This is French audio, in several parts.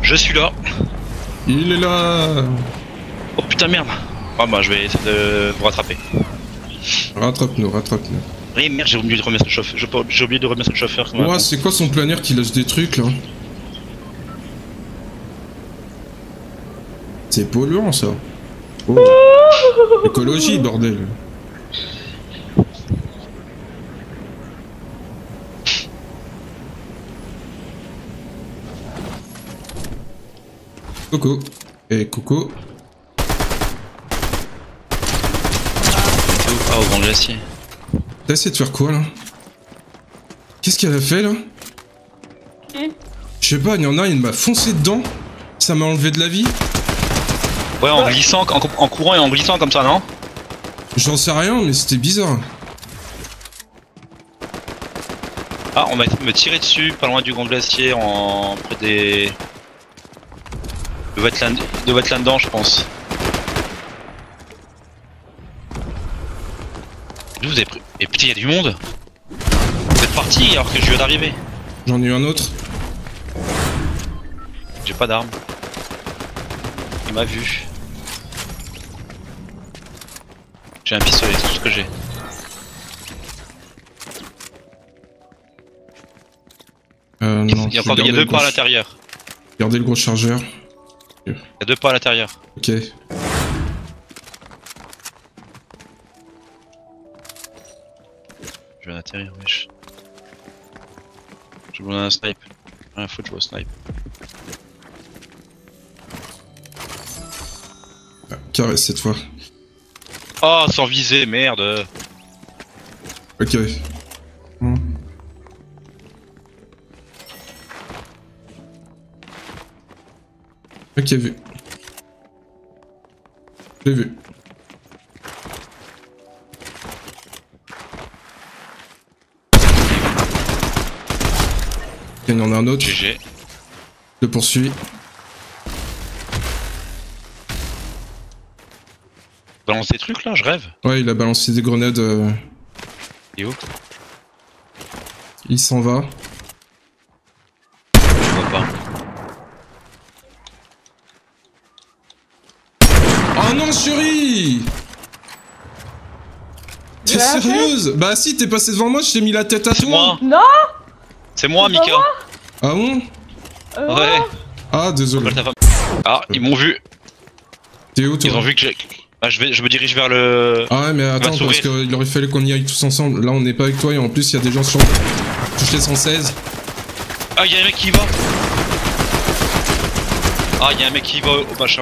Je suis là. Il est là. Oh putain merde. Ah bah je vais essayer de vous rattraper. Rattrape-nous, rattrape-nous. Oui merde, j'ai oublié de remettre le chauffeur. J'ai oublié de remettre le chauffeur. Ouah, c'est quoi son planeur qui lâche des trucs là? C'est polluant ça. Oh. Écologie, bordel. Coco. Et Coco. Ah, au grand glacier. T'as essayé de faire quoi là? Qu'est-ce qu'elle a fait là? Je sais pas, il y en a, il m'a foncé dedans. Ça m'a enlevé de la vie. Ouais, en glissant, en courant et en glissant comme ça, non? J'en sais rien, mais c'était bizarre. Ah, on m'a essayé de me tirer dessus, pas loin du grand glacier, en près des... de wetland dedans, je pense. D'où vous avez pris... Et putain, y'a du monde. Vous êtes parti alors que je viens d'arriver. J'en ai eu un autre. J'ai pas d'arme. Il m'a vu. J'ai un pistolet, c'est tout ce que j'ai. Non, Il y a deux pas à l'intérieur. Regardez le gros chargeur. Il y a deux pas à l'intérieur. Ok. Je vais atterrir, wesh. Je vois un snipe. Rien à foutre, je vois un snipe. Ah, carré cette fois. Oh, sans viser, merde. Ok. Ok, vu. J'ai vu. Il y en a un autre. GG. Le poursuit. Balance des trucs là, je rêve. Ouais, il a balancé des grenades. Et où? Il s'en va. Je vois pas. Oh non, chérie! T'es sérieuse? Bah si, t'es passé devant moi, je t'ai mis la tête à C'est toi. moi. Non. C'est moi, C'est pas Mika. moi. Ah bon? Ouais. Ah, désolé. Ah, ils m'ont vu. T'es où toi? Ils ont vu que j'ai... Ah, je me dirige vers le... Ah ouais, mais attends, s'ouvrir. parce qu'il aurait fallu qu'on y aille tous ensemble. Là, on n'est pas avec toi et en plus, il y a des gens sur... Touche les 116. Ah, y'a un mec qui y va. Ah, y'a un mec qui y va au machin.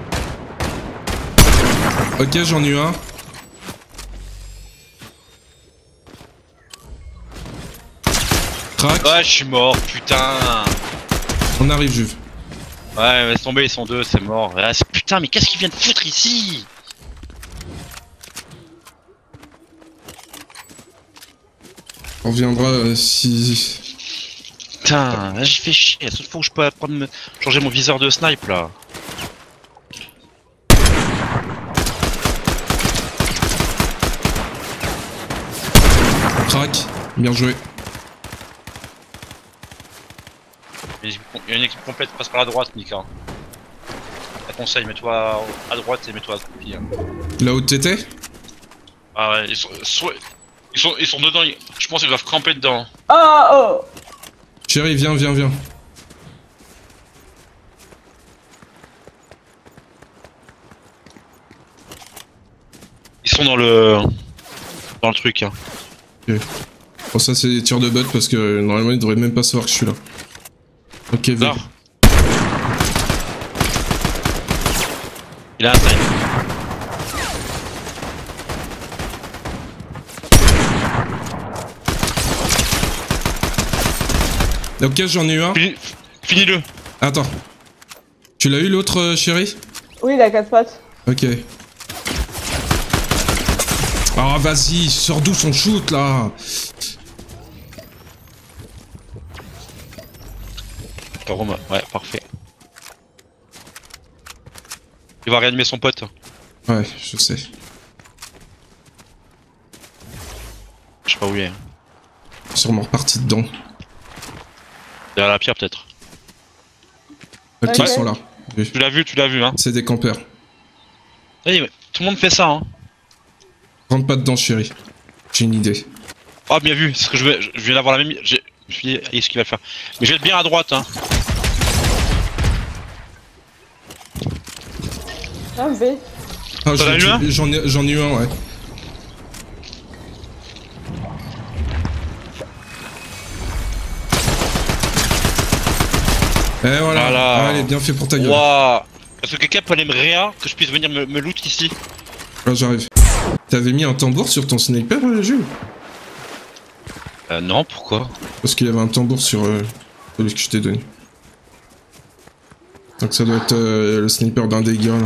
Ok, j'en ai eu un. Crac. Ouais, je suis mort, putain. On arrive, Juve. Ouais, laisse tomber, ils sont deux, c'est mort. Ah, putain, mais qu'est-ce qu'ils viennent foutre ici? On reviendra si... Putain, là, je fais chier. La seule fois où je peux apprendre changer mon viseur de snipe là. Crac. Bien joué. Il y a une équipe complète qui passe par la droite, Mika. Je te conseille, mets-toi à droite et mets-toi à côté. Hein. Là où t'étais? Ah ouais, ils sont dedans, je pense qu'ils doivent camper dedans. Oh. Chérie, viens, viens, viens. Ils sont dans le truc. Hein. Ok. Bon, ça, c'est des tirs de bot parce que normalement, ils devraient même pas savoir que je suis là. Ok, vu. Là. Il a un snipe. Ok, j'en ai eu un. Finis-le. Attends. Tu l'as eu l'autre, chérie? Oui, la 4 pattes. Ok. Ah, vas-y, sors d'où son shoot là? Ouais, parfait. Il va réanimer son pote. Ouais, je sais. Je sais pas où il est. Sûrement reparti dedans. Derrière la pierre peut-être. Ok, Ok. ils sont là. Oui. Tu l'as vu, hein. C'est des campeurs. Oui, tout le monde fait ça, hein. Rentre pas dedans, chérie. J'ai une idée. Oh, bien vu, c'est ce que je viens d'avoir la même. Je me suis dit, ce qu'il va faire. Mais je vais être bien à droite, hein. Ah, B. Ah, T'en as eu un j'en ai eu un, ouais. Et voilà. Voilà. Ah, allez, bien fait pour ta gueule. Waouh. Est-ce que quelqu'un peut aller me réa que je puisse venir me loot ici? Là, j'arrive. T'avais mis un tambour sur ton sniper, Jules? Non, pourquoi? Parce qu'il y avait un tambour sur celui que je t'ai donné. Donc ça doit être le sniper d'un des gars, là.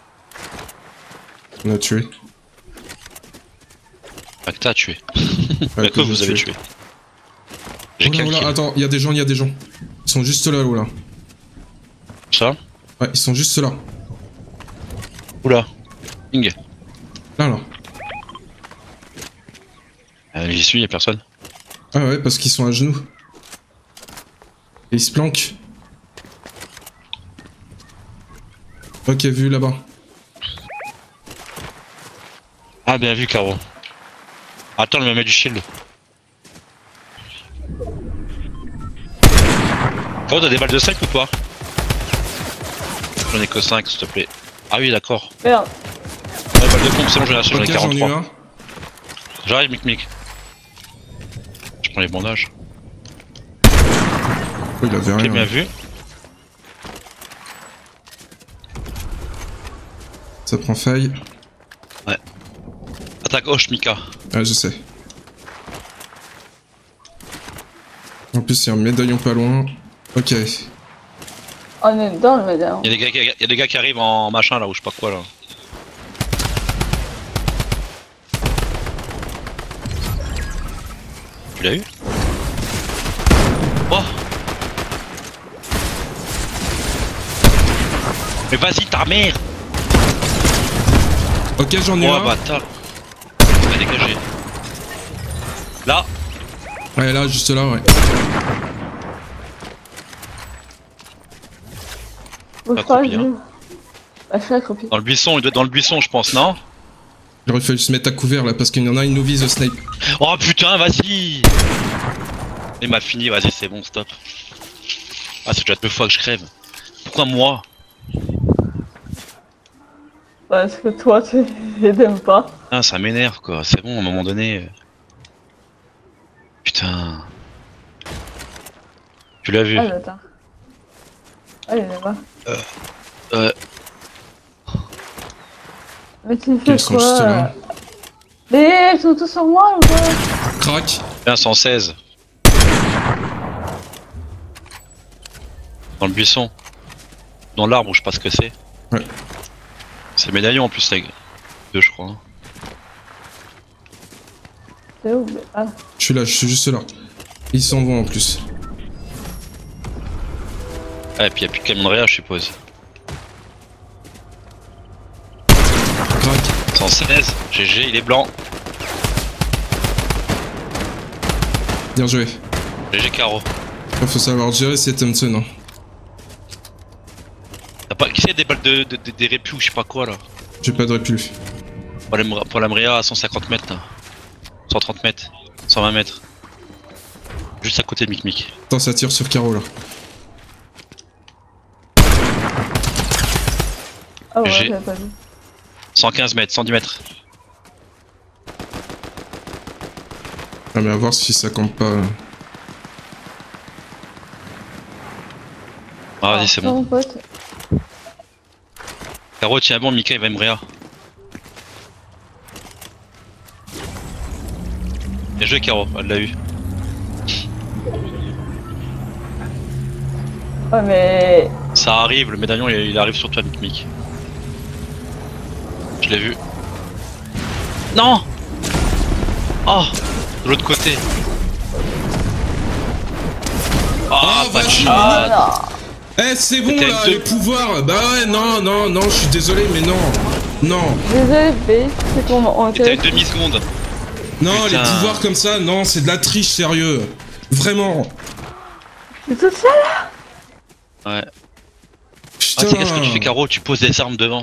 On a tué. Ah, que t'as tué. Ouais, Que vous avez tué. J'ai Oh là, oh là, calqué. attends, il y a des gens. Ils sont juste là, là. Ça? Ouais, ils sont juste là. Oula. Ping. Là. J'y suis, y'a personne. Ah ouais, parce qu'ils sont à genoux. Et ils se planquent. Ok, vu là-bas. Ah, bien vu, Caro. Attends, il me met du shield. Caro, t'as des balles de 5 ou pas? J'en ai que 5, s'il te plaît. Ah oui, d'accord. Merde. Ouais, balle de pompe, c'est bon, j'en ai Ok, j'en ai eu 43. un. J'arrive, mic. Je prends les bandages. Oh, il avait Ok, rien. bien vu. Ça prend faille. Attaque gauche, Mika. Ah, je sais. En plus, il y a un médaillon pas loin. Ok. On est dans le médaillon. Y'a des gars qui arrivent en machin là, ou je sais pas quoi là. Tu l'as eu? Oh! Mais vas-y, ta mère! Ok, j'en ai Oh un. bâtard! Il a dégagé. Là! Ouais, là, juste là, ouais. Bouge Pas pas, accroupi, hein. Bah, je suis accroupi. Dans le buisson, il doit être dans le buisson, je pense, non? Il aurait fallu se mettre à couvert là parce qu'il y en a, il nous vise au snipe. Oh putain, vas-y! Il m'a fini, vas-y, c'est bon, stop. Ah, c'est déjà 2 fois que je crève. Pourquoi moi? Parce que toi, tu t'aimes pas. Ah, ça m'énerve quoi, c'est bon, à un moment donné. Putain. Tu l'as vu? Ah, j'attends. Ah, il est là-bas. Mais tu fais Ils sont juste quoi là. Mais ils sont tous sur moi ou quoi? Crac. 116. Dans le buisson. Dans l'arbre, je sais pas ce que c'est. Ouais. C'est médaillon en plus, les gars. 2 je crois. Hein. C'est où? Ah. Je suis là, je suis juste là. Ils s'en vont en plus. Ah, et puis y'a plus de camion de réa, je suppose. Crac. 116, GG, il est blanc. Bien joué. GG Caro. Il faut savoir gérer ces Thompson. Hein. T'as pas. Qui c'est des balles des répus ou je sais pas quoi là? J'ai pas de répul. Pour la Mria à 150 mètres là. 130 mètres. 120 mètres. Juste à côté de Mic. Attends, ça tire sur Caro là. Ah ouais, J'ai- j'avais pas vu. 115 mètres, 110 mètres. Ah, mais à voir si ça compte pas. Ah, vas-y, c'est bon. Mon pote. Caro, tiens bon, Mika il va me réa. Bien joué Caro, elle l'a eu. Ouais, mais. Ça arrive, le médaillon il arrive sur toi Mic. Je l'ai vu. Non! Oh! De l'autre côté. Ah, pas de vas-y. chance. Ah Eh, c'est bon C'était là, deux. les pouvoirs. Bah ouais, non, je suis désolé, mais non. Non, non! Désolé, B, c'est qu'on on C'était à une était. demi-seconde. non, Putain. les pouvoirs comme ça, non, c'est de la triche, sérieux. Vraiment. C'est toute seule? Ouais. Ah, c'est qu'est-ce que tu fais, Caro? Tu poses des armes devant.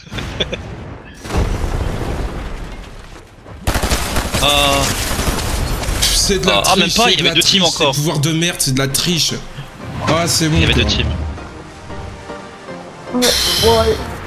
Ah. C'est de la triche. Même pas, il y avait deux teams encore. C'est pouvoir de merde, c'est de la triche. Ah, c'est bon. Il y avait quoi. deux teams. Ouais, ouais.